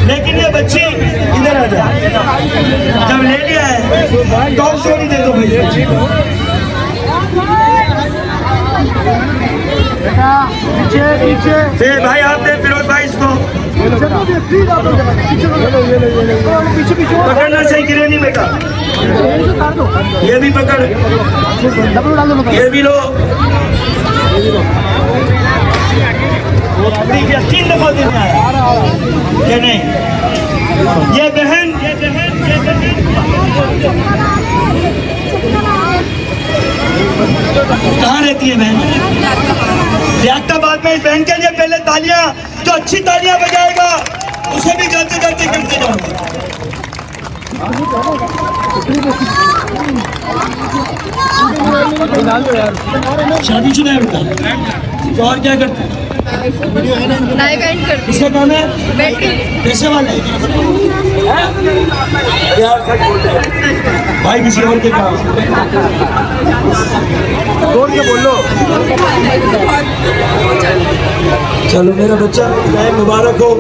लेकिन ये बच्ची इधर आ जाए, जब ले लिया है टॉप स्टोरी दे दो भाई। फिर भाई आप दे फिरोज भाई इसको पकड़ना सही गिरे नहीं बेटा, ये भी पकड़, ये भी लो। 3 दफा दिन में आया ये नहीं, ये बहन कहाँ रहती है बहन? रियासताबाद में। इस बहन के लिए पहले तालियां, जो अच्छी तालियां बजाएगा उसे भी जाते जाते करते जाऊंगा। शादीशुदा है बेटा, तो और क्या करता है? किसका काम है? पैसे वाले यार भाई, किसी और के काम जोर के बोलो। चलो मेरा बच्चा मुबारक हो।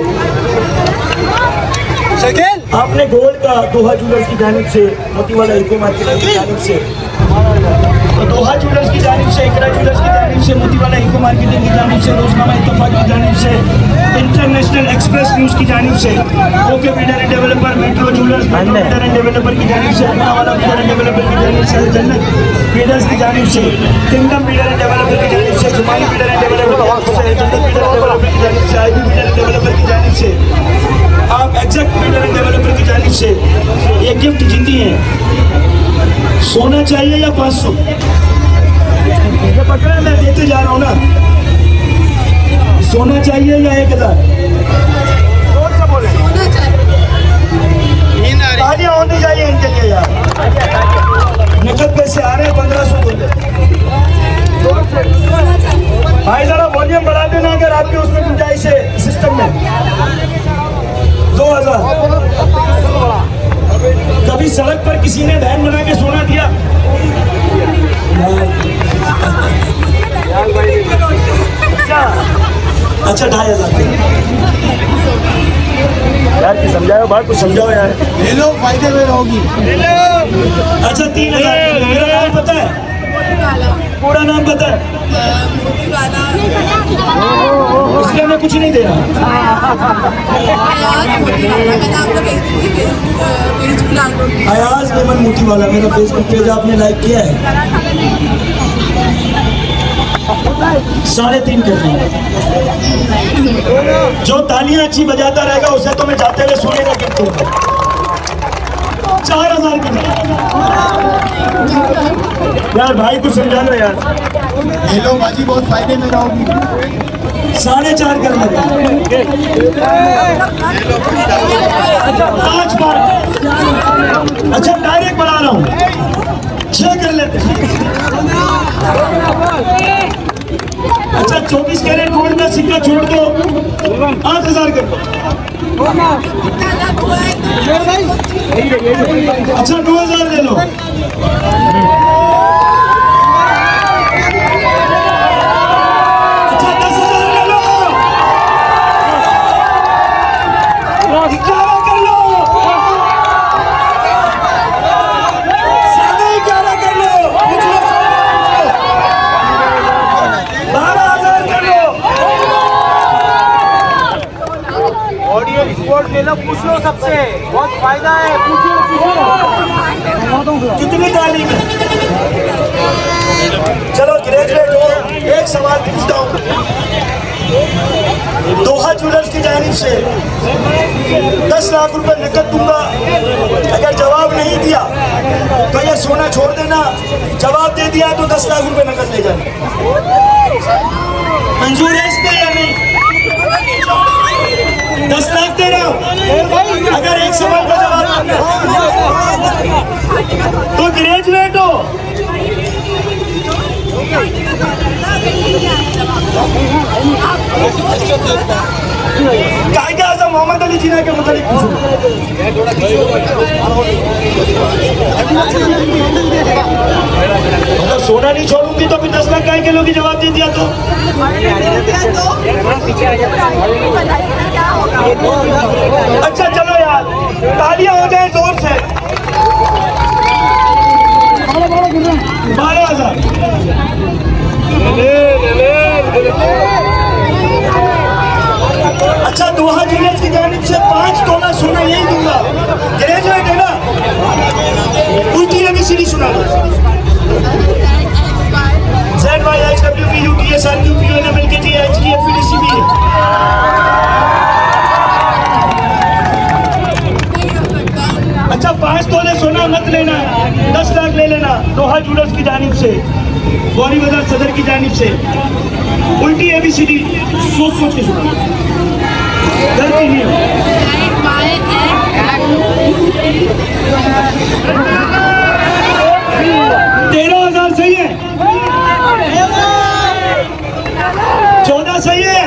आपने गोल्ड का दोहा ज्वेलर्स की जानिब से, मोतीवाला इको मार्केट की जानिब से, तो दोहा ज्वेलर्स की जानिब से, इकरा ज्वेलर्स की जानिब से, मोतीवाला इको मार्केटिंग की जानिब से, रोजनामा इत्तेफाक की जानिब से, इंटरनेशनल एक्सप्रेस न्यूज़ की जानिब से, okay builder and developer, metro jewellers, metro builder and developer की जानिब से, अपनावाला बिल्डर एंड डेवलपर की जानिब से, जन्नत बिल्डर्स की जानिब से, किंगडम बिल्डर एंड डेवलपर की जानिब से, जुमानी बिल्डर एंड डेवलपर की जानिब से, जन्नत बिल्डर एंड डेवलपर की जानिब से, आईबी बिल्डर एंड डेवलपर की जानिब से, आप एग्जैक्ट बिल्डर एंड डेवलपर की जानिब से ये गिफ्ट जीती हैं। सोना चाहिए या 500? ये पकड़ा, मैं देते जा रहा हूँ ना। सोना चाहिए या 1000? तालियां होनी चाहिए इनके लिए यार। नकद पैसे आ रहे हैं 1500 बोले। भाई जरा वॉल्यूम बढ़ा देना अगर आपके उसमें गुंजाइश है सिस्टम में। 2000। कभी सड़क पर किसी ने बहन बना के सोना दिया? अच्छा 2500 यार, की समझाओ बात, कुछ समझाओ यार। ले लो, फायदे में रहोगी। अच्छा 3000। मेरा नाम पता है? पूरा नाम पता है? इसलिए मैं कुछ नहीं दे रहा। अयाज मेमन मोतीवाला मेरा फेसबुक पेज आपने लाइक किया है? 3.5 कर दिया। जो तालियां अच्छी बजाता रहेगा उसे तो मैं जाते हुए सोने का गिफ्ट दूंगा। 4000 के यार भाई कुछ समझा लो यार। हेलो बाजी, बहुत फायदे में रहोगी। 4.5 कर लगा। 5 बार। अच्छा डायरेक्ट बढ़ा रहा हूँ, 6 कर लेते। अच्छा 24 कैरेट गोल्ड का सिक्का छोड़ दो, 8000 कर दो। अच्छा 2000 ले लो। अच्छा 10,000 ले लो। 11 कर लो। 11.5 कर लो। 12,000 कर लो। ऑडियो रिपोर्ट ले लो, पूछ लो सबसे, बहुत फायदा है। पूछो कितनी तालीम है? चलो ग्रेजुएट हो, एक सवाल पूछता हूँ। दोहा ज्वेलर्स की जानिब से 10 लाख रुपए नकद दूंगा। अगर जवाब नहीं दिया तो ये सोना छोड़ देना, जवाब दे दिया तो 10 लाख रुपए नकद ले जाना। मंजूर है इसमें या नहीं? 10 लाख दे रहा हूँ अगर एक सवाल का जवाब तो ग्रेजुएट हो। कायदे आज़म मोहम्मद अली जिन्ना के मुतालिक पूछो। अगर सोना नहीं छोड़ूंगी तो फिर 10 लाख काय के लोग जवाब दे दिया तो अच्छा चलो यार, तालियां हो जाए जोर से। 12,000। अच्छा, दोहा ज्वेलर्स की जानिब से 5 तोला सोना यही दूंगा। ग्रेजुएट है ना, उल्टी ABCD सुना दो। ZYHWVUTSRQPNMLKTHDFEDCB। अच्छा, 5 तोले सोना मत लेना, 10 लाख ले लेना। दोहा ज्वेलर्स की जानिब से, गौरी बाजार सदर की जानिब से उल्टी ABCD सोच सोच के सुना, गलती नहीं हो। 13,000 सही है, 14 सही है,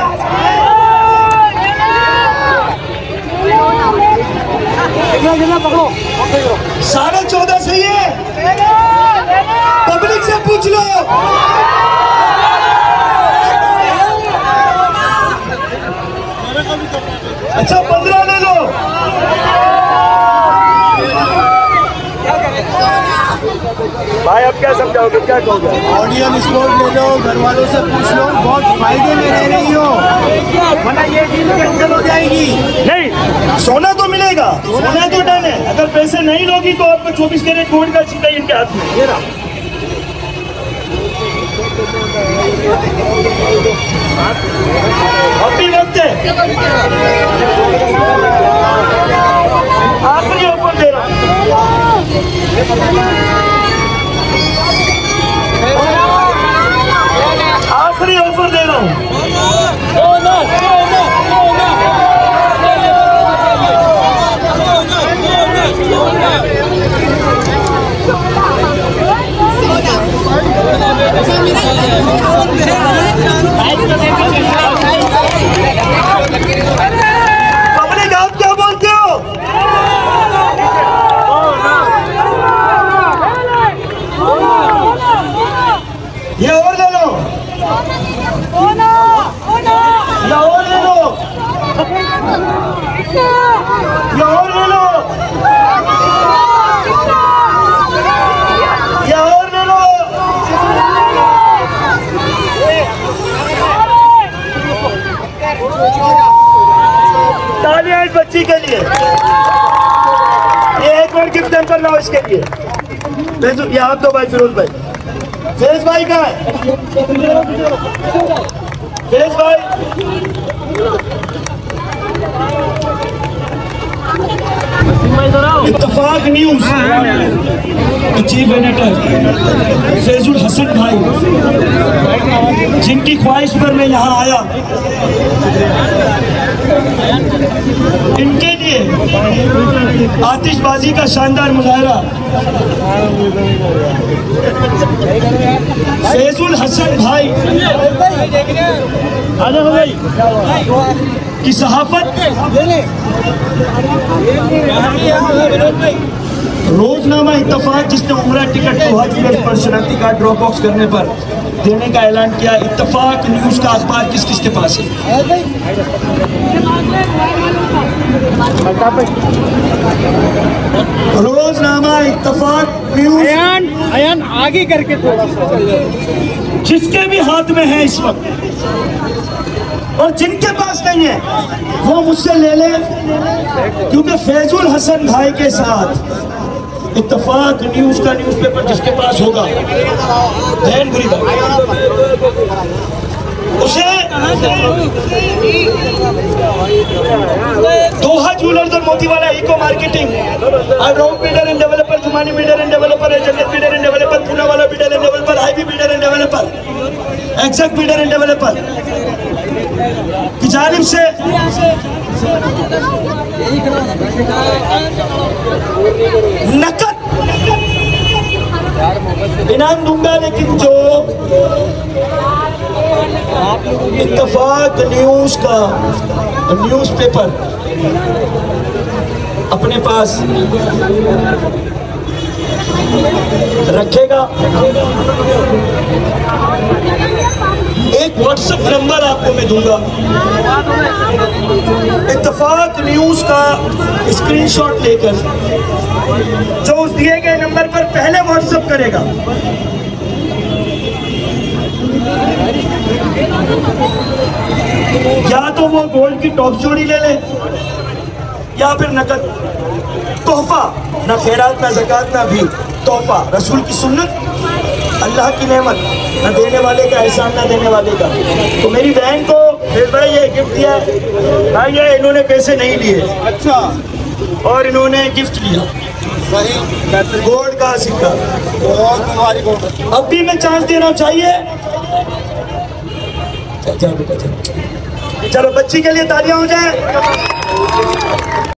14.5 सही है। पब्लिक से पूछ लो। अच्छा, 15 ले लो। भाई अब क्या समझाओगे, क्या कहोगे? ऑडियन स्पोर्ट ले लो, घर वालों से पूछ लो, बहुत फायदे में रह रही हो, वरना ये डील कैंसिल हो जाएगी। नहीं, सोना तो मिलेगा, सोना तो डन है। अगर पैसे नहीं लोगी तो आपको 24 कैरेट गोल्ड का सीधा इनके हाथ में। ये रहा। अभी वक्त है, आखिरी ऑफर दे रहा हूँ। आखिरी ऑफर दे रहा हूँ। पब्लिक आप क्या बोलते हो? ये और ले लो, ये और ले लो, ये और ले लो, ये और ले लो। तालियां इस बच्ची के लिए। ये एक और गिफ्ट टेम्पर लाओ इसके लिए। ये आप दो भाई, फिरोज भाई। फिरोज भाई कहाँ है? फिरोज भाई, Ittefaq news chief editor Faizul Hasan भाई, जिनकी ख्वाहिश पर मैं यहाँ आया, इनके लिए आतिशबाजी का शानदार मुजाहरा फैजुल हसन भाई की सहाफत, रोजनामा इत्तफाक जिसने उम्रा टिकट दोहा ज्वेलर्स पर शनाख्ती कार्ड ड्रॉप बॉक्स करने पर देने का ऐलान किया। इत्तफाक न्यूज का अखबार किस किस के पास है? रोजनामा इत्तफाक न्यूज अयान आगे करके थोड़ा सा, जिसके भी हाथ में है इस वक्त, और जिनके पास नहीं है वो मुझसे ले ले, क्योंकि फैजुल हसन भाई के साथ इत्तफाक न्यूज का न्यूज़पेपर जिसके पास होगा, ध्यान बुरी बात, उसे दोहा ज्वेलर्स और Motiwala eco marketing, round builder and developer, Jumani builder and developer, Jannat builder and developer, Poonawala builder and developer, IB builder and developer, exact builder and developer की जानिब से नकद इनाम दूंगा, लेकिन जो इत्तेफाक न्यूज का न्यूज़पेपर अपने पास रखेगा, एक व्हाट्सएप नंबर आपको मैं दूंगा, इत्तेफाक न्यूज का स्क्रीनशॉट लेकर जो उस दिए गए नंबर पर पहले व्हाट्सएप करेगा, या तो वो गोल्ड की टॉप जोड़ी ले ले या फिर नकद तोहफा, ना खैरात ना ज़कात ना भी तोहफा, रसूल की सुन्नत, अल्लाह की नेमत, ना देने वाले का एहसान ना देने वाले का। तो मेरी बहन को फिर भाई ये गिफ्ट दिया भाई, ये इन्होंने पैसे नहीं लिए, अच्छा, और इन्होंने गिफ्ट लिया सही, गोल्ड का सिक्का। बहुत मुबारक हो। अब भी मैं चांस दे रहा हूँ, चाहिए? चलो बेटा चलो, बच्ची के लिए तालियां हो जाए।